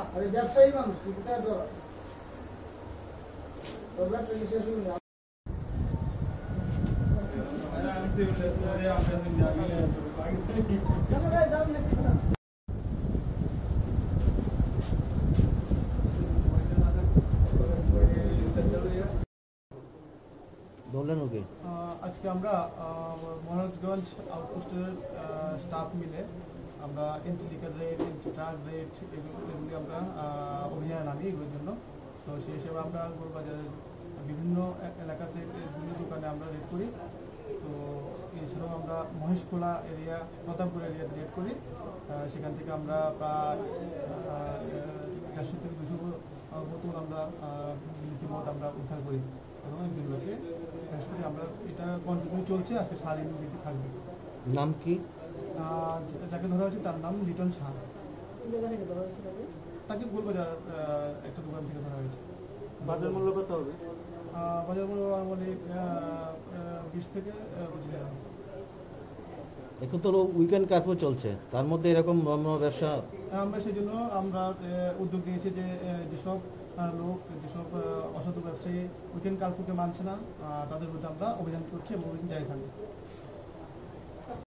আমি ব্যবসায়ী মানুষ কিন্তু তার ব্যবসা শেষ হয়ে গেল। বললেন ওকে আজকে আমরা মহারাজগঞ্জ আউটপোস্টের স্টাফ মিলে আমরা এন্টিলিকার রেট ড্রাগ রেট এগুলি আমরা অভিযানে নামি এগুলোর জন্য। তো সেই হিসেবে আমরা গোলবাজারের বিভিন্ন এলাকাতে বিভিন্ন দোকানে আমরা রেড করি। তো এছাড়াও আমরা মহেশখোলা এরিয়া প্রতাপপুর এরিয়াতে রেড করি। সেখান থেকে আমরা প্রায় 150 থেকে 200 বোতল আমরা বিদেশি মদ আমরা উদ্ধার করি এবং এগুলোকে আমরা এটা কন্টিনিউ চলছে। আজকে সারাদিন ডিউটি থাকবে। নাম কি? যাকে ধরা হয়েছে তার নাম লিটন শাহ। তাকে গোলবাজার একটা দোকান থেকে ধরা হয়েছে। বাজার মূল্য কত হবে? বাজার মূল্য বলি 20 থেকে 25,000। এখন তো উইকেন্ড কার্ফিউ চলছে, তার মধ্যে এরকম ব্যবসা আমরা সেই জন্য আমরা উদ্যোগ নিয়েছি যে যেসব লোক যেসব অসাধু ব্যবসায়ী উইকেন্ড কার্ফিউকে মানছে না তাদের বিরুদ্ধে আমরা অভিযান করছি এবং অভিযান জারি থাকবে।